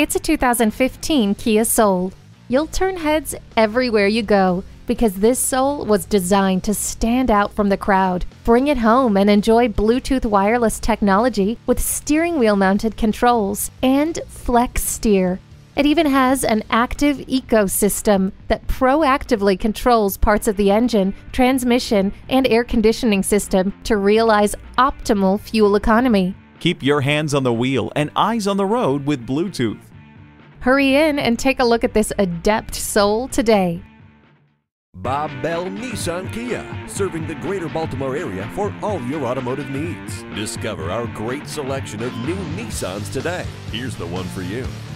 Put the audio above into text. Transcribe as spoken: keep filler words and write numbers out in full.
It's a two thousand fifteen Kia Soul. You'll turn heads everywhere you go because this Soul was designed to stand out from the crowd. Bring it home and enjoy Bluetooth wireless technology with steering wheel mounted controls and Flex Steer. It even has an active ecosystem that proactively controls parts of the engine, transmission, and air conditioning system to realize optimal fuel economy. Keep your hands on the wheel and eyes on the road with Bluetooth. Hurry in and take a look at this adept Soul today. Bob Bell Nissan Kia, serving the greater Baltimore area for all your automotive needs. Discover our great selection of new Nissans today. Here's the one for you.